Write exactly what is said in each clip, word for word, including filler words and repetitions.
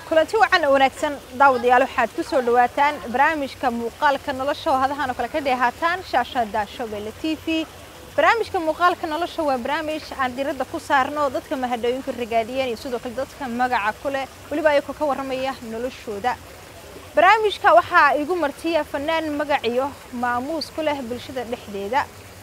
kulanti wacan wanaagsan daawadayaal waxaad ku soo dhawaataan barnaamijka muuqaalka nolosha oo hadahan kala ka dheehaataan shaashada Shabeelle T V. barnaamijka muuqaalka nolosha waa barnaamij aan diiradda ku saarno dadka mahadooyinka rigaadiyeen iyo sidoo kale dadka magaca ku leh waliba ay ka waramaya noloshooda. barnaamijka waxaa igu martiya fanaan magaciyo maamuus ku leh bulshada dhexdeeda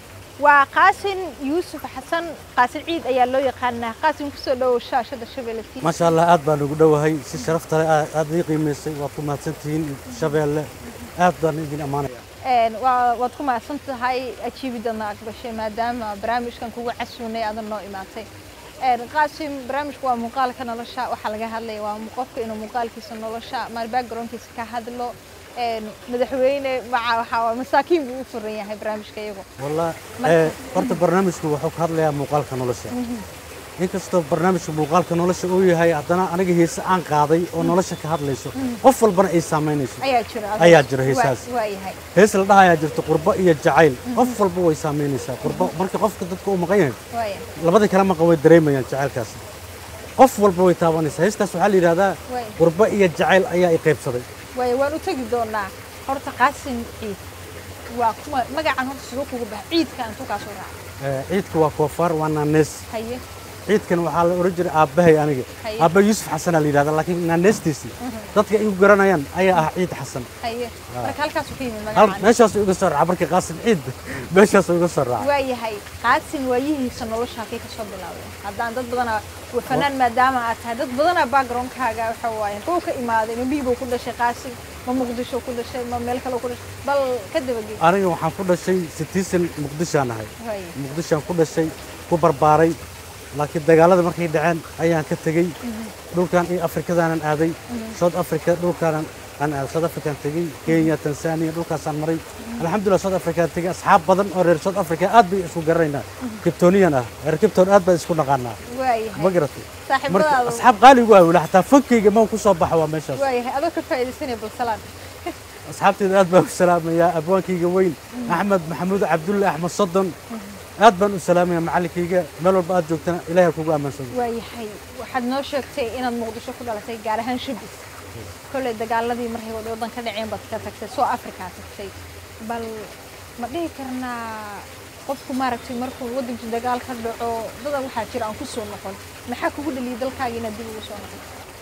waa Qaasin Yuusuf Xasan Qaasin Ciid ayaa loo yaqaanaa. Qaasin ku soo dhaw shaashada Shabeelle T V. ما شاء الله أدبا نقدو هاي شرفت أدري قيمتي وطمات سنتين شبيلة أدبا ندين أمانة. إن وطمات سنت هاي أشيب دنا أكبر ما دام برامج كان كوا عسوني هذا النوع ماتي. إن قاسم برامج كوا مقال كان الله شاء وحلقة هذا ومقف إنه مقال كيسن الله شاء ما الباك جراوند كيس كهذا له إن مدحوينه مع حوا مساكين بيفرين هاي برامج كيجو. والله قرط برنامج هو حك هذا له مقال كان الله شاء. inkastoo barnaamijka muuqaalka nolosha uu yahay haddana aniga hees aan qaaday oo nolosha ka hadlayso qof walbana ay saameynayso ayaa jira ayaa jira heesaas waa yahay hees la dhahayaa jirto qurbo iyo jacayl qof walba way saameynaysaa qurbo marka qofka dadka uu maqan yahay labada kala maqan way dareemayaan jacaylkaas qof walba way taabanaysaa heestaas waxa la yiraahdaa qurbo iyo jacayl ayaa ay qaybsaday way waan u tagi doonaa horta Qaasin Ciid waa kuma magacan horta soo kugu bax ciidka intuu ka soo raacay ciidku waa koofar waana nees haye ciidkan waxaa la oran jiray aabahay aniga aaba Yuusuf Xasan la yiraahdo laakiin naanestiisi dadka ay u garanayaan ayaa ah Ciid Xasan haye marka halkaas uu qiimo magacan meeshaas uu iga soo raacay markii Qaasin Ciid meeshaas uu iga soo raacay waa yahay Qaasin waayihiisa nolosha halkay ka soo bilaabay haddaan dad badan oo fanaan maadaama aad tahay dad badan background-kaaga waxa waaye oo ka imaaday ma biibo ku dhashay Qaasin ma Muqdisho ku dhashay ma meel kale ku dhashay bal ka dabagay aniga waxaan ku dhashay Citizen Muqdisho aan ahay Muqdisho ku dhashay ku barbaaray laakiin dagaalada markay dhaceen ayaan ka tagay dhulkan ee Afrikadaan aaday South Africa dhulkan aan aaday South Africa tagay Kenya Tanzania dhulkaas aan maray alxamdulillah South Africa tagay asxaab badan oo reer South Africa aad bay isku garanayna Kiptonian ah reer Kipton aad bay isku naqaanaa ma garatay saaxiibadaada asxaab qaali ugu ah xataa fankayga ma ku soo baxo waa meeshaas waa yahay adoo ka faa'iideysanay bal salaam asxaabteeda aad baa u salaamaya abwaankayga weyn Axmed Maxamuud Cabdulle Axmed Soddon aad baan u salaamaya macallinkayga meel walba aad joogtana ilaahay kugu amaansado waa yahay waxaad noo sheegtay inaad Muqdisho ku dhalatay gaar ahaan Shibis kole dagaaladii markay waddan ka dhaceen baad ka tagtay South Africa tagtay bal ma dhihi karnaa qofku maaragtay markuu waddanka dagaal ka dhaco dad waxa jira aan ku soo noqon maxaa kugu dhaliyay dalkaaga inaad dib ugu soo noqoto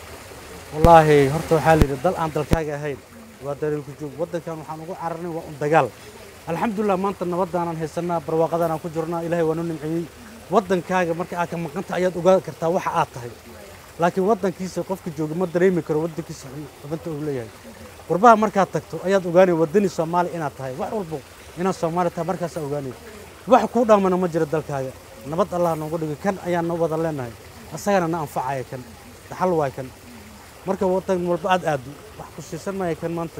wallaahi horta waxaa la yiri dal aan dalkaaga ahayn waa dareen ku joog waddankan waxaan ugu cararnay waa un dagaal alxamdulillah maanta nabadaan haysanaa barwaaqadaan ku jirnaa ilaahay waa noo nimciyay waddankaaga marka aad ka maqanta ayaad ogaan kartaa waxa aad tahay laakiin waddankiisa qofka jooga ma dareemi karo waddankiisa xubinta uu leeyahay qurbaha markaad tagto ayaad ogaanay waddani Soomaali inaad tahay wax walba inaad Soomaali tahay markaas aad ogaanay wax ku dhaamana ma jiro dalkaaga nabad Allah noogu dhigay kan ayaan noo wada leenahay asagana na anfacaya kan dhaxal waay kan marka waddan walba aad aad wax ku siisan ma kan maanta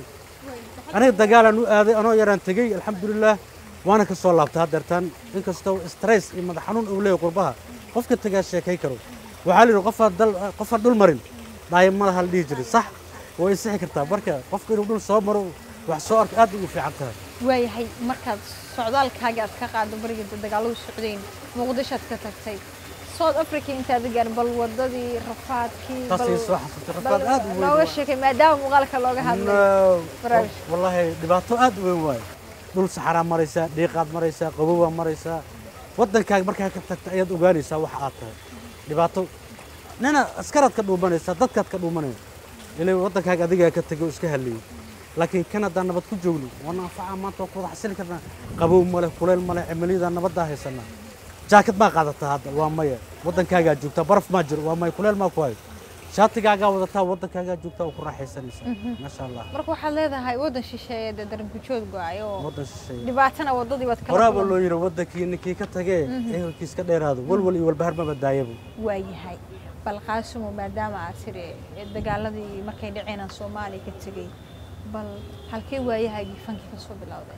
aniga dagaalan u aaday anoo yaraan tagay alxamdulillah waana ka soo laabtay hadeertan inkastoo stress iyo madax xanuun uu leeyahay qurbaha qofka tagaa sheekay karo waxa la yiri qof dal qof dhul marin daayimada hal dhigi jiray sax way sixi kartaa marka qofka inuu dhul soo maro wax soo arko aad ugu fiican tahay waayahay markaad socdaalkaaga aad ka qaado bariga dagaalada socdeen Muqdisho aad ka tagtay South Africa inta adiga bal wadadii rafaadkii bal soo xasuustay rafaad aad u weyn loo sheekay maadaama muuqaalka looga hadlay wallahi dhibaato aad u weyn waay dhul saxara maraysa dhiiqaad maraysa qabow maraysa waddankaaga markaa ka tagto ayaad ogaanaysaa waxa aad tahay dhibaato nina askaraad ka dhuumanaysa dadkaad ka dhuumanaysa ilaa waddankaaga adiga ka tagay iska halay laakiin Canada nabad ku joogno wana anfaca maanta ku wada xasil karnaa qabow male kuleel male cimilada nabadda haysanaa jaakad ma qaadataa hadda waa maya waddankaaga joogta baraf ma jiro waa may kuleel ma ku hay shaatigaaga wadataa waddankaaga joogta oo ku raaxaysanaysa ma sha Allah marka waxaad leedahay waddan shisheeye daran ku joog go'ayo waddan shisheeye dhibaatana waddadii wad kala waraabo loo yiri waddankii ninkii ka tagay ehelkiis ka dheeraado walwal iyo walbahar ma badaayabo waa yahay bal Qaasim maadaama aad tiri dagaaladii markay dhaceen Soomaaliya ka tagay bal halkee waayahaagii fanki ka soo bilowday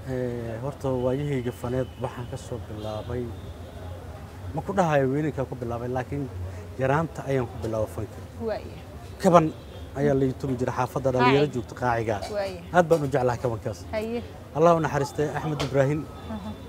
ee horta waayahayga faneed waxaan ka soo bilaabay ma ku dhahayo weynka ku bilaabay laakiin yaraanta ayaan ku bilaabay fanka waaya kaban ayaa la yitumi jiray xaafadda dhalinyaro joogta qaaciga aad baan u jeclahay kabankaas haye Allah u naxariistay Axmed Ibrahim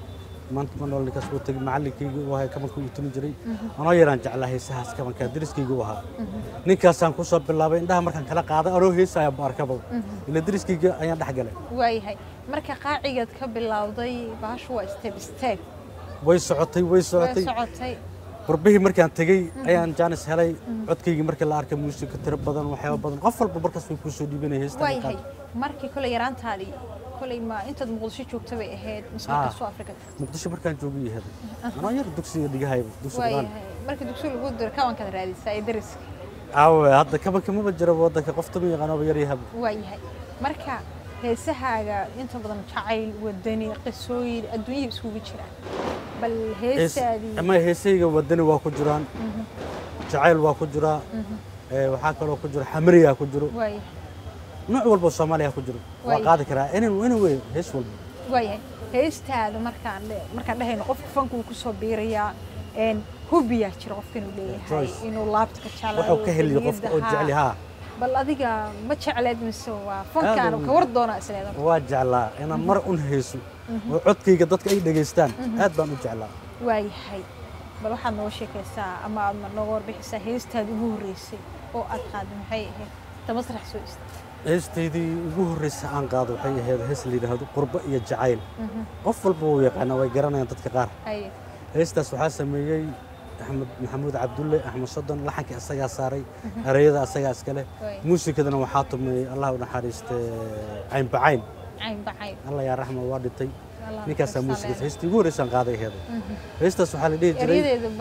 maanta ma nool ninkaas wuu tagay macallinkayga uu ahaa kabanka uu tumi jiray anoo yaraan jeclaa heesahaas kabanka deriskayga u ahaa ninkaasaan ku soo bilaabay indhaha markaan kala qaaday anoo heesaya baarkabo ila deriskayga ayaan dhex galay waayahay marka qaacigaad ka bilowday baashu waa step step way socotay way socotay socotay qurbihii markaan tagay ayaan jaanis helay codkaygii markii la arkay muusiga tiro badan waxyaabo badan qof walba markaas way ku soo dhiibanay heestan waayahay markii kale yaraantaadii كلي ما أنت مقدسي شو كتبي هاد مسمى كسو أفريقيا مقدسي مركان جوجي هذا أنا ير دكسي دقي هاي دكسي قران مركي دكسي الجود در كمان كان رادي ساي درس أو هذا كمان كم بجرب هذا كقفتمي أنا بيري هب واي هاي مركا هي سحاجة أنت بدنا شعيل ودني قصوي الدنيا بسوي بشرا بل هي سادي أما هي سيجا ودني واكو جران شعيل واكو جرا وحاكر واكو جرا حمرية واكو جرا واي نوع والبو الصومالي واكو جرا وقاعد كرا إنه وينه وين هيس والبو واي هي استاذ مركان مركان ده هنا قف فنكو كسو بيريا إن هو بيحكي رافين وليه إنه لابتك تشاله وحو كهل يقف أو جعلها بل أديك ما تشعلد مسوا فنكان وكورد دونا أسلام واجعلا أنا مر أنهيسو وعدكي قدتك أي دقيستان هاد بان وجعلا واي هاي بل waxaad noo sheekaysaa ama aad noo warbixisa heestaadii ugu horeysay oo aad qaaday maxay ahayd tamasrax soo istaagay heestaydii ugu horeysay aan qaado waxay ahayd hees la yiraahdo qurbo iyo jacayl qof walba uu yaqaan way garanayaan dadka qaar heestaas waxaa sameeyay أحمد محمود عبد الله أحمد صدن لحنك أسجع ساري هريدا أسجع أسكله موسيقى كذا وحاطم الله ونحرست عين بعين عين بعين الله يا رحمة واردتي نكاسة موسيقى هستي يقول إيش قاضي هذا هستا سبحان الله جري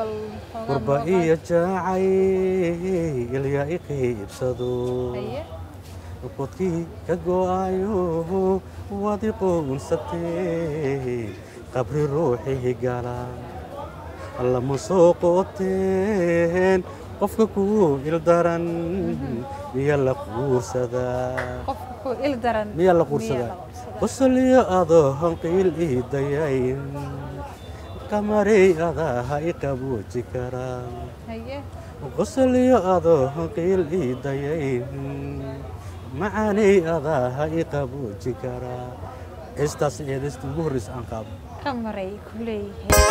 قربائية جاعي اللي يقيب صدو وقتكي كجوايو وادقون ستي قبر روحي قالا الله مسوقتين قفكو إلدرن يلا قورسدا قفكو إلدرن يلا قورسدا وصلي أضاهم قيل إيديين كمري أضاها يقبو جكرام وصلي أضاهم قيل إيديين معاني أضاها يقبو جكرام استاس إيدست مهرس أنقاب كمري كلي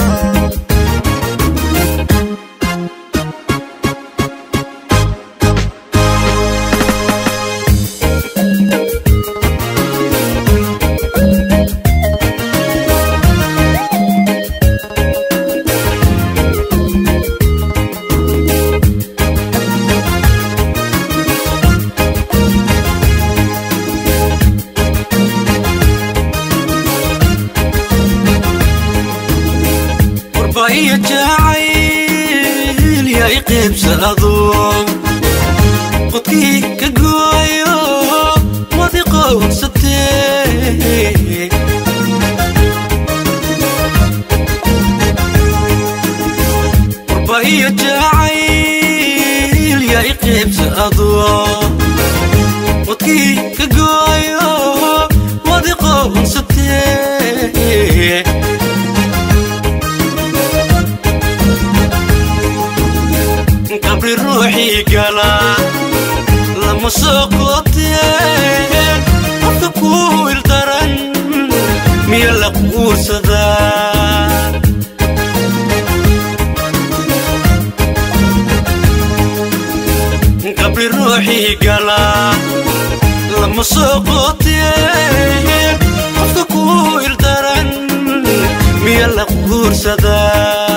قربائية جاعيل يا يقيب سلادون قطكي كقويو وثيقو ستي قربائية جاعيل يا يقيب سلادون قطكي كقويو وثيقو ستي قبل روحي قلا لما سقطين أفكو الدرن ميلا قورسدا قبل روحي قلا لما سقطين أفكو الدرن ميلا قورسدا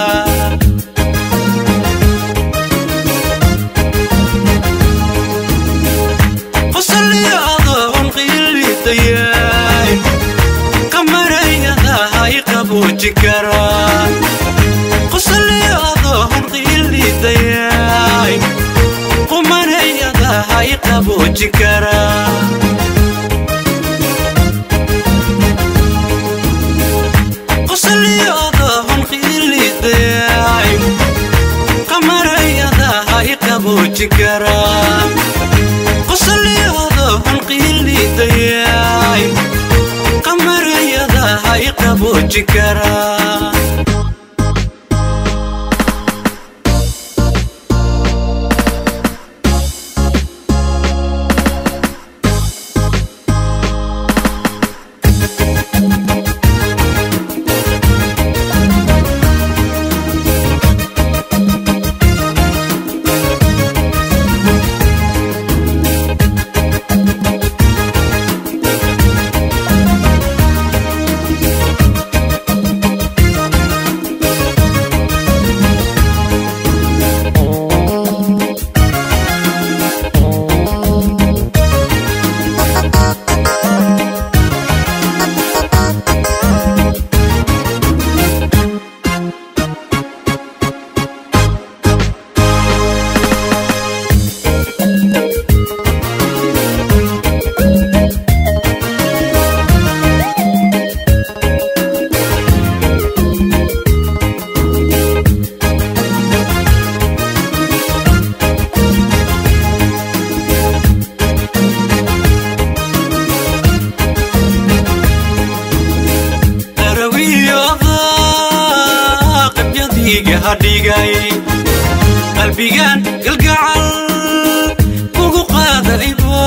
جكرا قصلي أضاهم قيلي دياي قمني أضاها يقبو جكرا قصلي أضاهم قيلي دياي قمني أضاها يقبو جكرا قصلي أضاهم قيلي دياي يقبو جكرا qalbigayga hadhigay qalbigan galgacal kugu qaadayba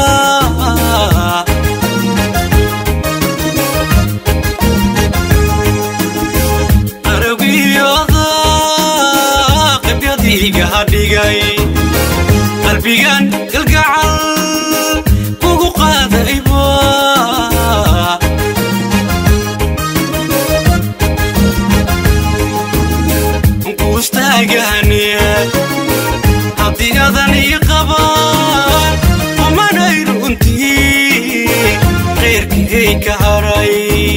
aragiyada qalbigayga hadhigay qalbigan galgacal kugu qaadayba ustaagahaniya hadigadani qabaan umanay runtii qeyrkay ka haray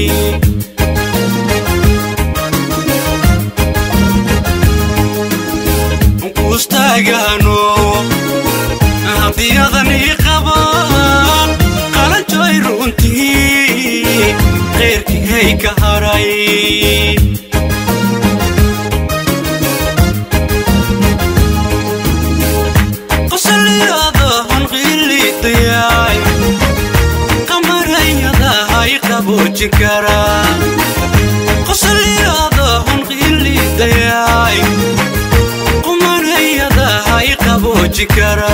ustaagahano hadigadani qabaan qalanjay runtii qeyrkay ka haray Jikara qosaliyada hunqili dayay qumarayada hay qabo jikara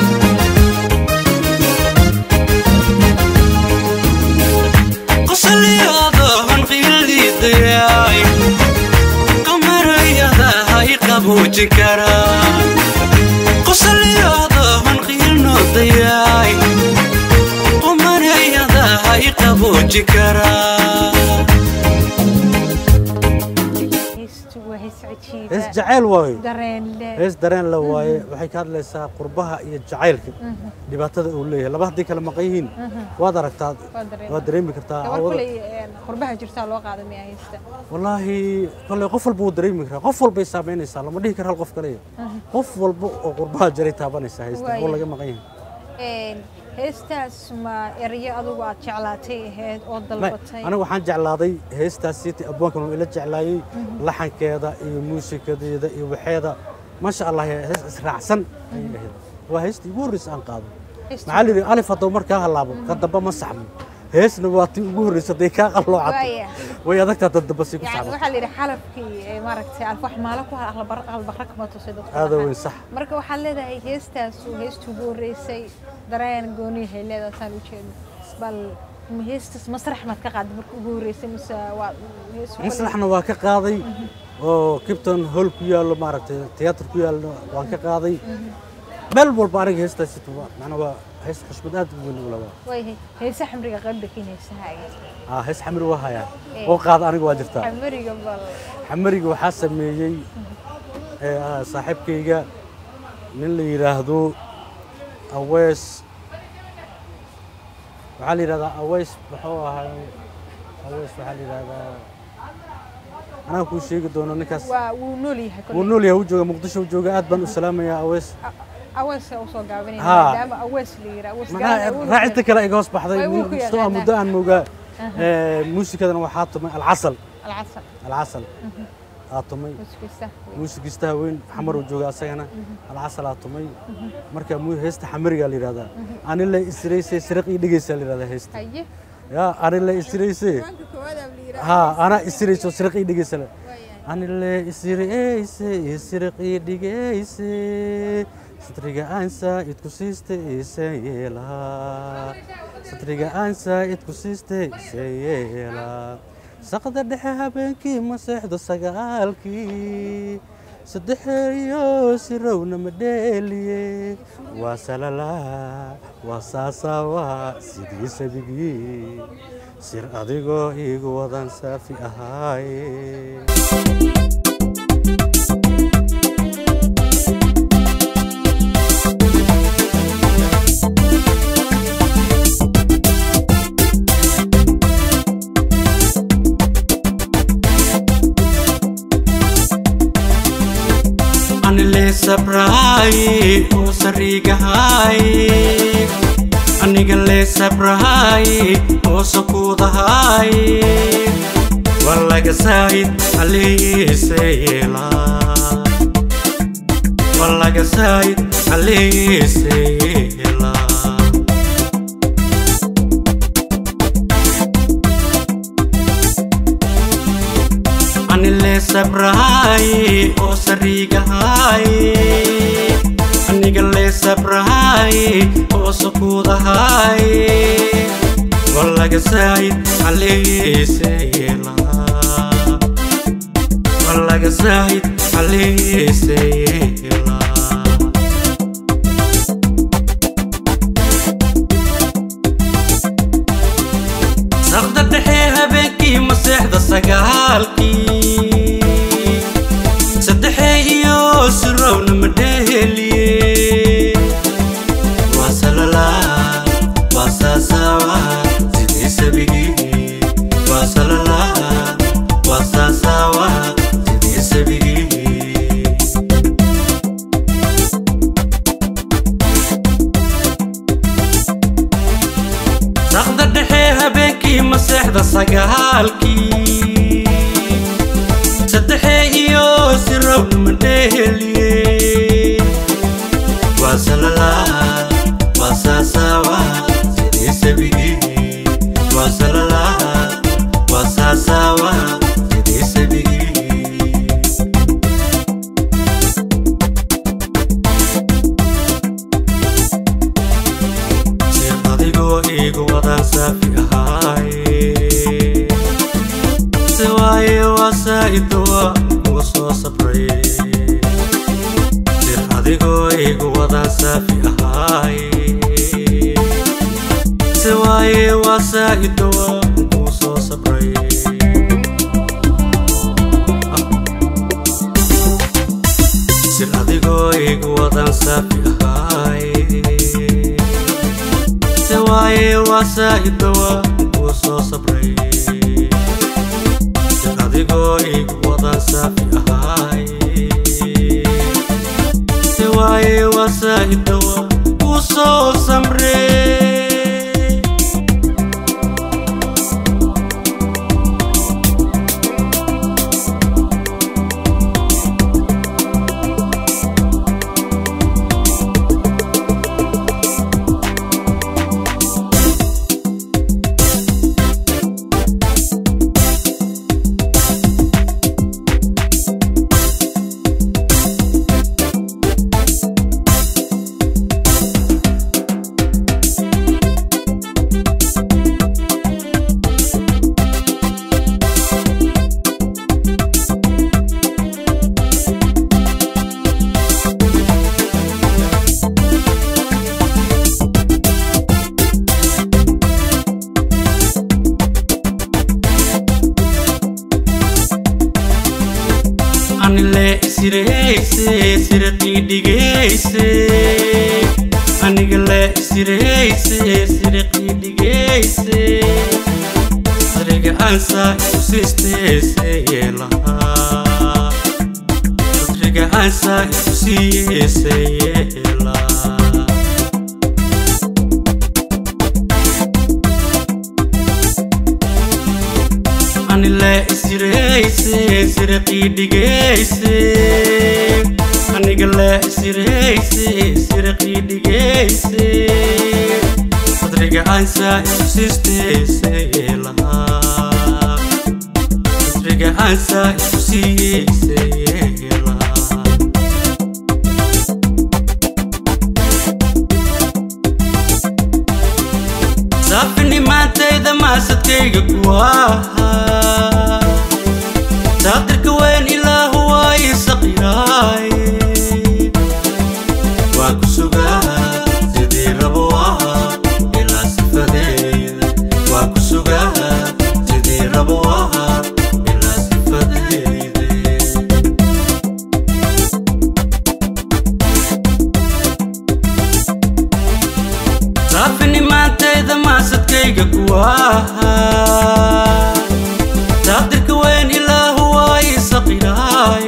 qosaliyada hunqili dayay qumarayada hay qabo jikara qosaliyada hunqilno dayay hay qabo jikara hees jacayl waaye dareen le hees dareen la waaye waxay ka hadlaysaa qurbaha iyo jacaylka dhibaatada uu leeyahay laba hadii kala maqan yihiin waad aragtaa waad dareemi kartaa qurbaha jirtaa loo qaaday ma haysta wallahi kulli qof walba uu dareemi karaa qof walba ay saameynaysaa lama dhihi karo hal qof kale qof walba oo qurbaha jiray taabanaysa haysta oo laga maqan yahay heestaas ma eriyo adigu aad jeclaatay ahayd oo dalbatay anigu waxaan jeclaaday heestaas siiti abwaankan oo ila jeclaayay laxankeeda iyo muusikadeeda iyo waxeeda ma sha Allah hees israacsan ay lahayd waa heestii ugu horreysay aan qaado macallin alif hadoo markaa halaabo qadaba ma saxmo heesna waa tii ugu horreysay ka qalloocatay way adagtaa dadba si ku saxmo waxa la yiri xalafkii maaragtay alfax maala ku hal aqal baqrak ma tusay dadka hada way sax marka waxa leedahay heestaas oo heestii ugu horreysay dareen gooni heelada tan u jeedo bal heestas masrax ma ka qaad markii ugu horreysay musa waa masraxna waa ka qaaday oo Kipton Hall ku yaalo maaragtay theater ku yaalo waan ka qaaday meel walba aniga heestaas tuwa macna waa hees xishmad aad u weyn wala way heesa xamriga qalbi keenaysahay ah hees xamri waa haya oo qaad aniga waa jirtaa xamriga bal xamriga waxa sameeyay ee saaxiibkayga nin la yiraahdo Awees waxa la yiraahdaa Awees wuxuu ahaa Awees waxa la yiraahdaa أنا أقول شيء دون النكاس. ونولي هكذا. ونولي هو جوجا مقدسه وجوجا أدبن والسلام يا أويس. أويس أوصل قابلين. دام أويس ليرا. أويس قابلين. راعيتك لا إجاز بحضي. مستوى مدة عن موجا. موسيقى أنا وحاط العسل. العسل. العسل. عطمي. موسيقى. موسيقى استهوين حمر وجوجا سينا. العسل عطمي. مركب مو هست حمر قال لي هذا. أنا اللي إسرائيل سرق يدقيس اللي هذا هست. أيه. يا أنا اللي إسرائيل. ها أنا إسرائيل سرق يدقيس اللي. أنا اللي إسرائيل سرق يدقيس. ستريجا أنسى يتكسيست إسيلا. ستريجا أنسى يتكسيست إسيلا. سقط الدحى بينكي مسح دسقالكي. سدحيو سيرونا مدلي وسلالا وساسوا سيدي سبيغي سير اديغو ايغو ودان سافي اهاي sabrai o sarigahai aniga le sabrai o sokudahai walaga said alisela walaga said alisela anile sabray oo sarigahay aniga le sabray oo sukudahay walaga said عليسيلا walaga said عليسيلا صغد دحيها بكي مسحده سقالكي صدحيو سرون مدهلي وصل لا وصاصوا زيدي سبيغي وصل لا وصاصوا زيدي سبيغي صغد دحيها بكي مسحده سقالكي صدحيو سرون مدهلي وصل لا وصاصوا زيدي سبيغي وصل لا وصاصوا زيدي سبيغي سير أديغو إيغو ودان سافي أهاي سواي وسايدوا وصو صبري سير أديغو إيغو ودان سافي أهاي سواي وسايدوا وصو صبري سير أديغو إيغو ودان سافي أهاي سواي وسايدوا وصو صبري سير أديغو إيغو ودان سافي أهاي سواي وسايدوا وصو صبري anile sireyse sirqi digeyse anigale sireyse sirqi digeyse sirga ansa usistese yela sirga ansa usiyese yela anile sireyse sirqi digeyse anigale sireyse sirqi digeyse sirga ansa usistese yela sirga ansa usiyese yela safni maantayda maasadkayga kuwaha saaqirka weyn ilaa huwa isaqiraay waa ku sugaa sidii rabo aha ilaa sifadeyda waa ku sugaa sidii rabo aha ilaa sifadeyda saafini maantayda maasadkayga kuwaha saaqirka weyn ilaa huwa isaqiraay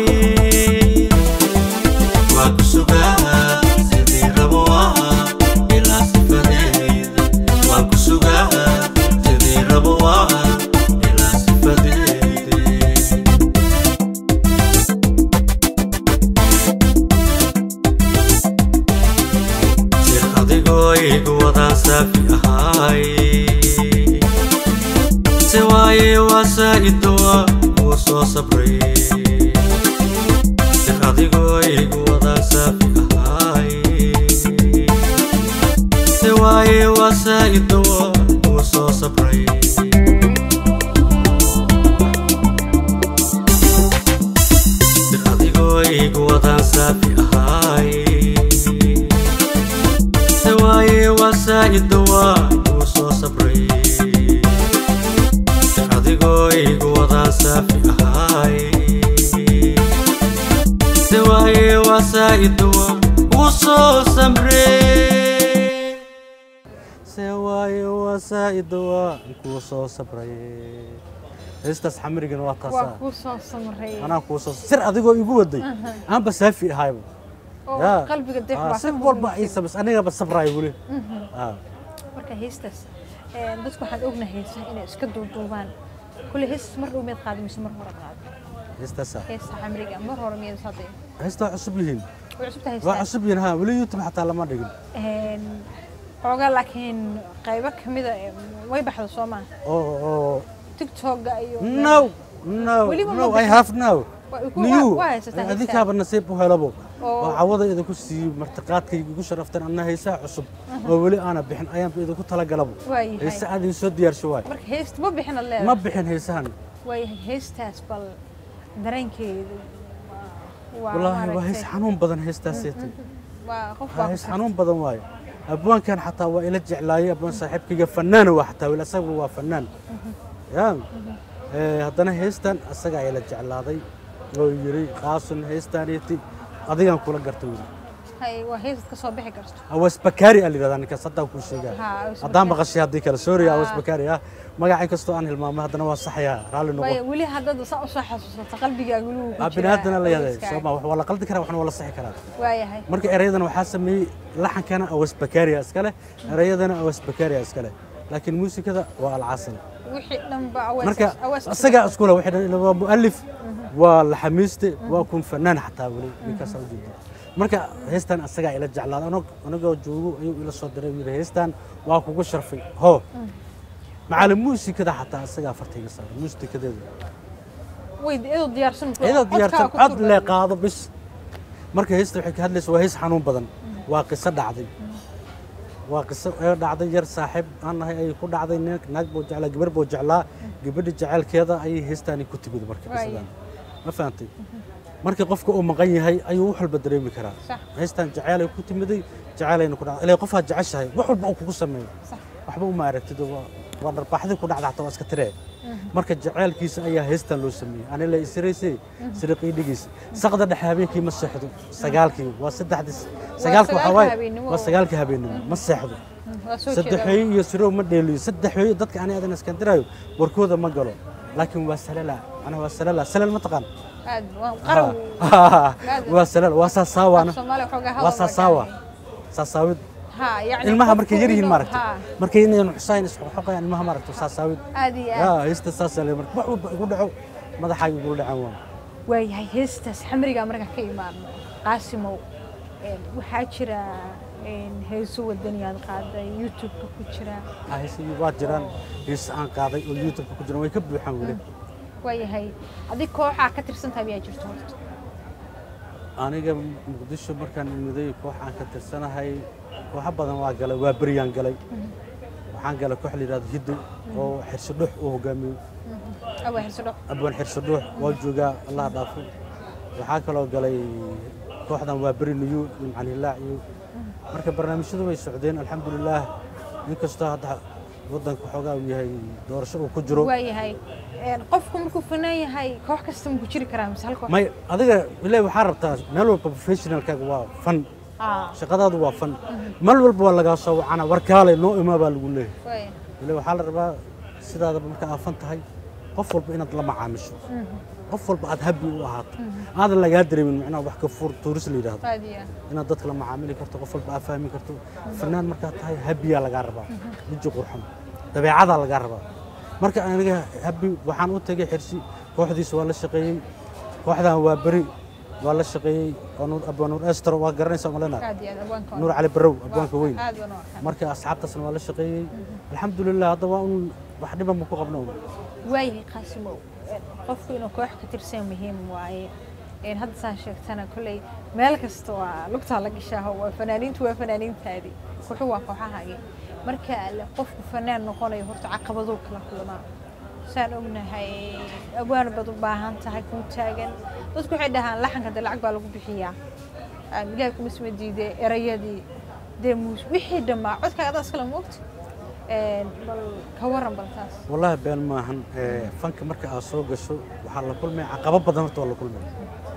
waa ku sugaa sidii rabo aha ilaa sifadeyda waa ku sugaa sidii rabo aha ilaa sifadeyda sir adigoo igu wadaan saafi ahaay سواي وسايدوا وصو صبري adigoo igu wada saafi ahay se waaye waa saa'ido kuwa soo sabray sir adigoo igu wada saafi ahay se waaye waa saa'ido kuwa soo sabray sir adigoo igu wada saafi ahay سواي وسائد وصوص امري سواي وسائد وصوص امري هستس حمريغن واقاسا وصوص امري انا كوصوص سر اديغو igu waday aan basaafi ahayba ya qalbiga dib waa sir walba ay sabas aniga basabray wali ah marka heestas ee dadku waxaan ognahay heesaha inay iska duuduubaan kulli hees mar uu mid qaadayso mar hore qaad heestasa heesta xamriga mar hore mid saday heesta cusub yihiin cusub tahay waa cusub yihiin ha wali youtube xataa lama dhigin een oga laakiin qaybo kamida way baxdo Soomaa oo oo TikTok iyo no no no I have now new adika ba nasiib u helabo oo cawada idinku sii martaqaadkayga ugu sharaftan anna heesaha cusub oo wali aana bixin ayaan idinku tala galabo heesa aad soo diyaarsho way marka heesta ma bixin leeyahay ma bixin heesahan way heestaas bal dareenkeedu والله وهيس حنون بدن هيستاسيتي وقف هيس حنون بدن واي أبوان كان حتى وإلى جعلاي أبوان صاحبك فنان وحتى ولا سوى هو فنان يا هذانا هيستان أسقى إلى جعلاي ويري خاصن هيستانيتي قضية كلها قرطوي هاي وهيست كصباح قرط أو سبكاري اللي ذا نكسرته وكل شيء أدام بغشي هذيك السوري أو سبكاري ها ما قاعد يكستو عن الماما هذا نواص صحيح رالي نقول ولي هذا صح صح قلبي يقولوا بنادنا اللي هذا سوما ولا قلت كره وحنا ولا صحيح كره واي هاي مركي أريدنا وحاسمي لحن كان أو سبكاري أسكله أريدنا أو سبكاري أسكله لكن موسيقى كذا والعسل وحي لما أوس مركي السجع أسكله واحد اللي هو مؤلف والحميستي وأكون فنان حتى ولي بكسر جدا مركا هيستان السجع إلى جعلان أنا أنا جو جو إلى الصدر إلى هيستان وأكون شرفي هو مع الموسيقى كذا حتى السجع فرتي قصر موسيقى كذا ويد إذا ديارسن إذا ديارسن عد لقاضي بس مركا هيست وحكي هذا لسه هيس حنون بدن وقصة دعدي وقصة دعدي ير صاحب أنا هي يكون دعدي نك نجبو جعل جبر بو جعلا جبر جعل كذا أي هيستاني كنت جود مركا بس ما فهمتي markii qofka uu maqan yahay ayuu wax walba dareemi karaa heestan jacayl ku timid jacayl inuu ku dhaco ilaa qof aad jeceshahay wax walba uu kugu sameeyo waxba uma aragtid waa darbaxdi ku dhacda taa iska tiree marka jacaylkiisa ayaa heestan loo sameeyay ana la isreysay siriqii dhigiis saqda dhex habeenkii ma seexdo sagaalkii waa saddexdii sagaalkii waxa waay waa sagaalkii habeenimo ma seexdo saddexii iyo siro ma dheeliyo saddexii dadka aan aadan iskan dirayo warkooda ma galo laakiin waa salala ana waa salala salal ma taqaan قرو واسلال واساساوانا واساساوا ساساويد ها يعني المها markay yar yihiin maragtay markay inay xusaan isku xoqayaan ilmaha maragtay saasaawid aadi yaa heesta saasale markay wax walba igu dhaco madaxayga igu dhacaan waa way hay heestas xamriga marka ka imaano qaasimo ee waxa jira in heeso wadaniyaad qaaday youtube ku jira heeso waa jiraan hees aan qaaday oo youtube ku jira way ka buuxaan wali وياهي هذيك كوحة كتر سنة بيا جرتورت أنا جا مقدسه مركان المذي كوحة كتر سنة هاي كوحة بدن واجلا وابريان جلاي وحان جلا كحلي ذات هدو أو حرسدوح أو جامي أبو حرسدوح أبو حرسدوح والجوجا الله ضافه وحاكلوا جلاي كوحة وابري نيو من عن الله يو مركب برنامج شذوي السعودين الحمد لله ينكسته هذا ودنك حوجا وياهي دور شو كجرو وياهي qofku markuu fanaan yahay koox kasta ma ku jiri karaa misal koox may adiga ilaa waxa rabtaa meel walba professional ka waa fan ah shaqadaadu waa fan meel walba waa laga soo wacana warkaale noo ima baa lagu leeyahay ilaa waxa la rabaa sidaada marka aad fan tahay qof walba inaad la macaamisho qof walba aad habi u ahaato aad laga dareemin macna wax ka fur tuuris la yiraahdo inaad dadka la macaamili karto qof walba aad fahmi karto fanaan marka tahay habiya laga rabaa wajhi qurxan dabeecada laga rabaa marka aniga habi waxaan u tagay xirsi kooxdiisa waa la shaqeeyay kooxdan waa bari waa la shaqeeyay oo Abu Nuur Esther waa garanaysaa malena Nuur Cali Barrow abwaanka weyn marka asxaabtaasna waa la shaqeeyay alxamdulillah hadda waa un wax dhiba ma ku qabno way qaasimo qofku inuu koox ka tirsan muhiim waaye إن هذا سان شيكتنا كلي مالك استوى لقطة لك الشهوة وفنانين تو فنانين تادي كحوا كحها هاي مركا قف فنان نقول يهرت عقبضوك كل ما سان أمنا هاي أبوان بدو باهان تهاي كنت تاجن بس كل حدا هان لحن كده العقبة لو بحياة ملاكم اسم جديد ريادي دموس وحيد ما عد كذا أصلا وقت بل كورن بالتاس والله بين ما هن فنك مركا أسوق شو وحلا كل ما عقبة بدنا تولى كل ما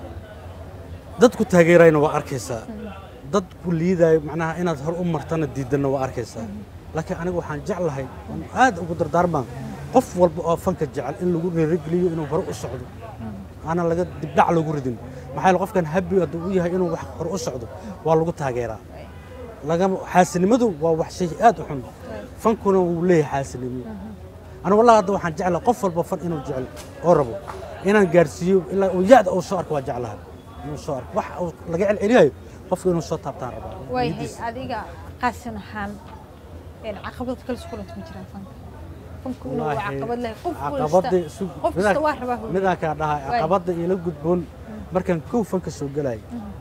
dadku taageerayna waa arkaysaa dad kuliyada macnaha inaad hor u martana diidana waa arkaysaa laakiin anigu waxaan jeclahay aad ugu dardaarmaan qof walba oo fanka jecel in lagu reerigeliyo inuu hor u socdo ana laga dibdhac lagu ridin maxay qofkan habi adu u yahay inuu wax hor u socdo waa lagu taageeraa laga xaasinimadu waa wax shay aad u xun fankuna uu leeyahay xaasinimo ana wallahi hadda waxaan jeclahay qof walba fan inuu jecel oo rabo inaan gaarsiiyo ilaa uu yaad oo soo arko waa jeclahay نصور وح لقى العليا قف إنه صوت تبتار ربع. وهي هذيك قاسنا حان يعني عقبت كل سكولة مجرى فن. فن كله عقبت له قف عقبت سوق. قف استوار ربع. ماذا كان عقبت يلقط بون مركن كوف فنك السوق جلاي.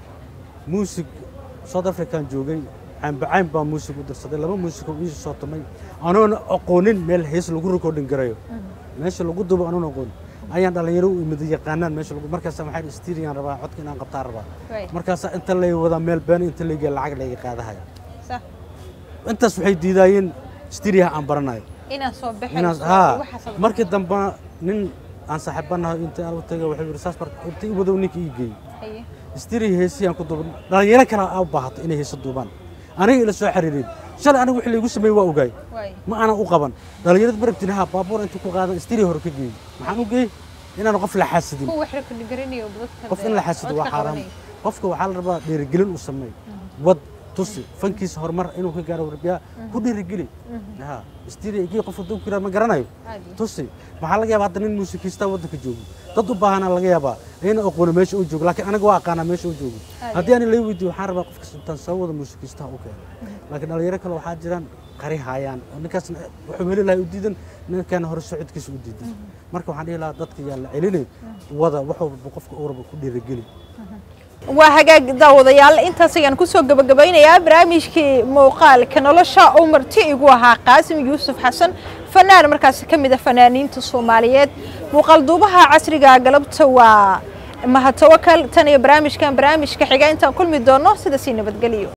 موسيقى صوت أفريقيا جوجي عم بعين با موسيقى ودرسات لما موسيقى ويجي صوت ماي. أنا أقولين مل هيس لقول ريكوردين جرايو. ماشي لقول دب أنا نقول. ayaan dhalinyaro u imid yaqaanaan meesha lagu markaas waxay istiiriyaan rabaa codka inaan qabtaan rabaa markaas inta la wada meel been inta la geey lacag laga qaadahay sax intaas waxay diidayeen istiiriyaha aan baranayo inaan soo baxay waxa markii dambe nin aan saaxiibanahay inta aan u tagay wuxuu yiri saas markii inta uu wado ninkii igay haye istiiriyaha heesiyaan ku duuban dhalinyaro kale ah baahato inay heeso duubaan aniga ila soo xiriireen shalay anigu wixii lagu sameeyay waa ogaay ma ana u qaban dhalinyarada barabtinaha baabuur inta ku qaadan istiiriya hor ka geeyay maxaan u geeyay inaan qof la xasidin هو وحرك الجريني وبدك qof in la xasido waa xaraam qofka waxa la rabaa dhiirigelin u sameey wad tusi fankiis horumar inuu ka gaaro warbiya ku dhiirigeli ha istiiriya igii qof uu kira ma garanayo tusi waxa laga yaabaa hadda nin muusikiista waddanka joogo dad u baahan laga yaabaa inuu aqoon meesha uu joogo laakiin aniga waa aqaana meesha uu joogo haddii aan la weydiiyo waxaan rabaa qofka intaan soo wada muusikiista u keeno laakiin dhalinyaro kale waxaa jiraan qari hayaan oo ninkaas wuxuu heli lahaa u diidan ninkan hor socodkiisa u diidan marka waxaan dhihi lahaa dadka yaa la celinay wada wuxuu qofka uu rabo ku dhiirigeli waa hagaag daawadayaal intaas ayaan ku soo gabagabeynayaa barnaamijkii muuqaalka nolosha oo marti igu ahaa Qaasim Yuusuf Xasan fanaan markaas kamid ah fanaaniinta Soomaaliyeed muuqaal duubaha casriga galabta waa mahad tawakkal tan iyo barnaamijkan barnaamijka xiga intaan kulmi doono sida si nabadgeliyo